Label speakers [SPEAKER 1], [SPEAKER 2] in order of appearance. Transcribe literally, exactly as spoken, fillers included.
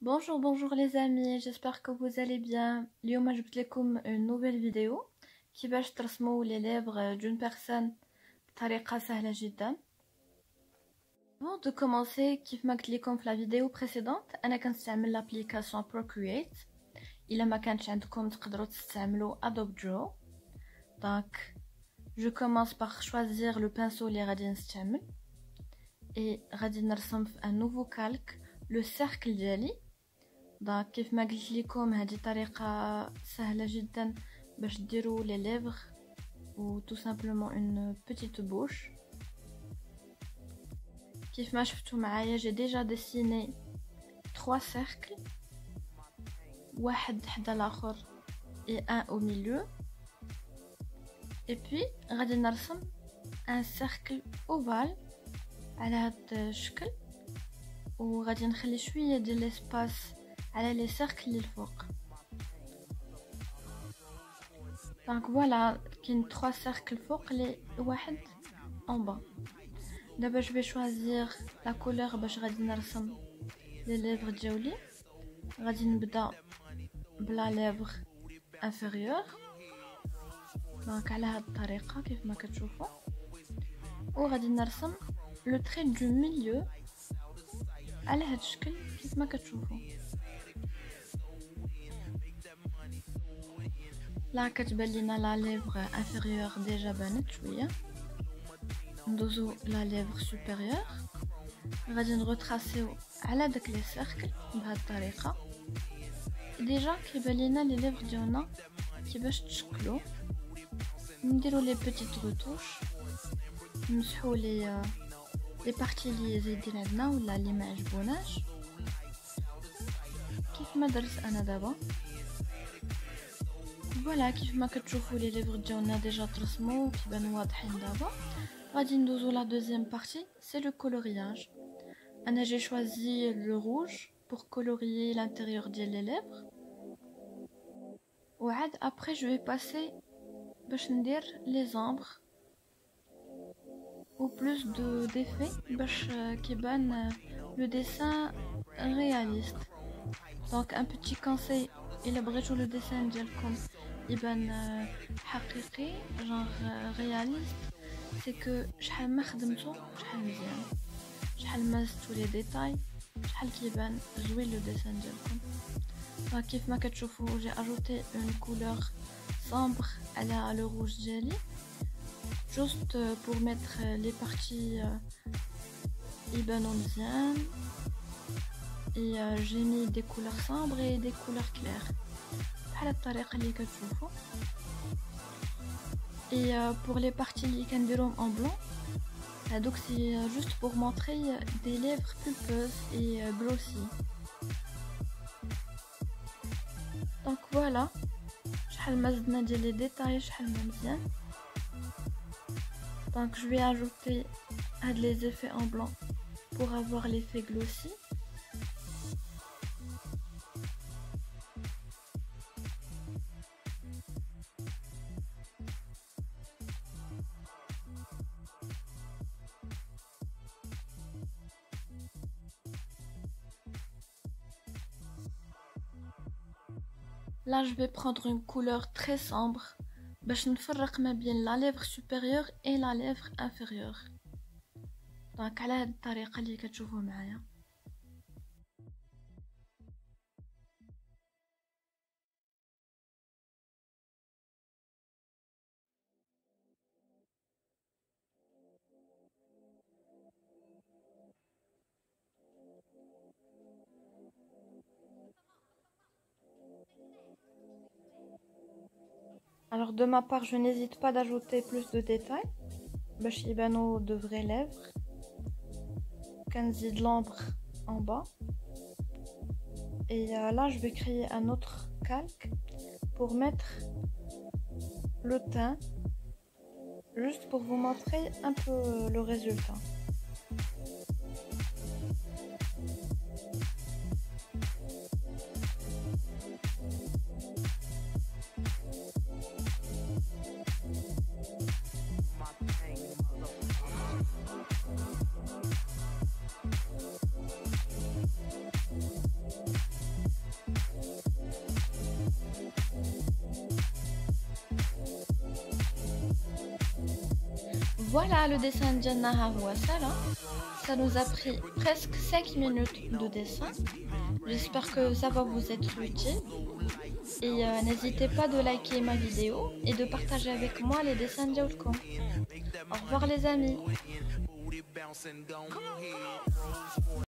[SPEAKER 1] Bonjour, bonjour les amis, j'espère que vous allez bien. اليوم جبت لكم une nouvelle vidéo كيفاش ترسموا les lèvres d'une personne بطريقة سهلة جدا. Avant de commencer, كيف ما قلت لكم في la vidéo précédente, أنا كنستعمل l'application Procreate. إلا ما كانش عندكم تقدروا تستعملوا Adobe Draw. Donc, je commence par choisir le pinceau اللي غادي نستعمل et غادي نرسم في un nouveau calque le cercle ديالي. دونك كيف ما قلت لكم هذه طريقه سهله جدا باش ديروا لي ليفر و tout simplement une petite bouche. كيف ما شفتوا معايا j'ai déjà dessiné trois cercles, واحد حدا الاخر et un au milieu, et puis غادي نرسم un cercle ovale على هذا الشكل وغادي نخلي شويه ديال ليسباس على لي سيركل اللي الفوق. دونك فوالا كاين trois cercles فوق لي واحد en bas. دابا جو في شوازير لا كولور باش غادي نرسم لي ليفر ديالي. غادي نبدا بلا ليفر انفيريور دونك على هاد الطريقه كيف ما كتشوفوا, وغادي نرسم لو تري دو ميليو على هاد الشكل كيف ما كتشوفوا. لا كتبان لينا لا ليفر انفيريور ديجا بانت شويه. ندوزو لا ليفر سوبيريور, غادي نغوتراسيو على داك لي سيركل بهاد الطريقه. ديجا كيبان لينا لي ليفر ديالنا كيفاش تشكلوا. نديرو لي بيتيت روتوش, نمسحوا لي لي بارتي اللي زايدين عندنا ولا اللي ما عجبوناش كيف ما درت انا دابا. فوالا كيف ما كتشوفوا لي ليفر ديالنا ديجا ترسموا كيبانوا واضحين. دابا غادي ندوزو لا دوزيام بارتي, سي لو كولورياج. انا جي شوازي لو روج pour colorier l'intérieur ديال لي ليفر, وعاد après je vais passer باش ندير لي زامبر ou plus de d'effets باش كيبان le dessin réaliste. donc un petit conseil الا بغيتوا لو ديسان ديالكم يبان حقيقي genre réaliste, c'est que شحال ما خدمتو شحال مزيان, شحال ما زدتو لي ديتاي شحال كيبان زوين لو ديسان ديالكم. كيف ما كتشوفوا جي اجوتي اون كولور sombre على لو روج ديالي juste pour mettre les parties يبانو مزيان. et euh, j'ai mis des couleurs sombres et des couleurs claires بحال الطريقه اللي كتشوفوا. et euh, pour les parties اللي كنديرهم en blanc, donc c'est juste pour montrer des lèvres pulpeuses et euh, glossy. donc voilà شحال ما زدنا ديال لي ديتاي شحال ما مزيان. donc je vais ajouter هاد les effets en blanc pour avoir l'effet glossy. Là, je vais prendre une couleur très sombre باش نفرق ما بين la lèvre supérieure et la lèvre inférieure. donc على هاد الطريقه اللي كتشوفوا معايا. Alors de ma part, je n'hésite pas d'ajouter plus de détails باش يبانوا de vraies lèvres. كنزيد l'ombre en bas. et euh, là je vais créer un autre calque pour mettre le teint, juste pour vous montrer un peu le résultat. Voilà, le dessin ديالنا ها هو سالا. Ça nous a pris presque cinq minutes de dessin. J'espère que ça va vous être utile. Et euh, n'hésitez pas de liker ma vidéo et de partager avec moi les dessins ديالكم. Au revoir les amis.